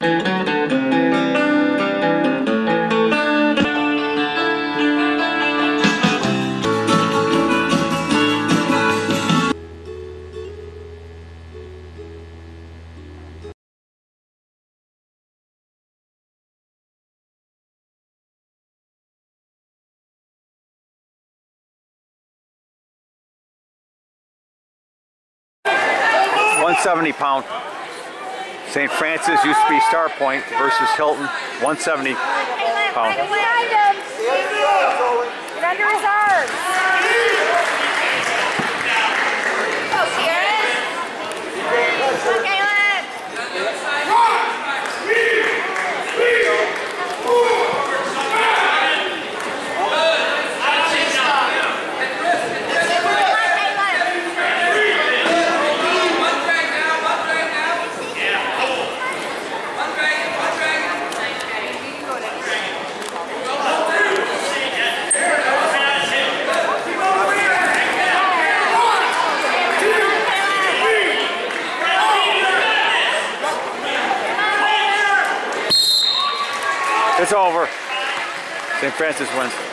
£170. St. Francis used to be Star Point versus Hilton. £170. Get under his arms. It's over. St. Francis wins.